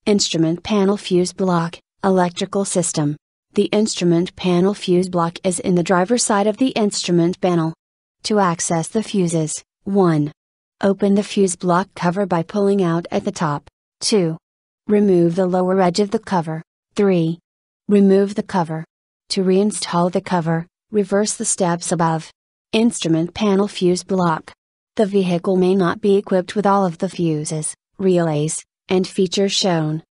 Instrument panel fuse block, electrical system. The instrument panel fuse block is in the driver's side of the instrument panel. To access the fuses, 1. Open the fuse block cover by pulling out at the top. 2. Remove the lower edge of the cover. 3. Remove the cover. To reinstall the cover, reverse the steps above. Instrument panel fuse block. The vehicle may not be equipped with all of the fuses, relays, and features shown.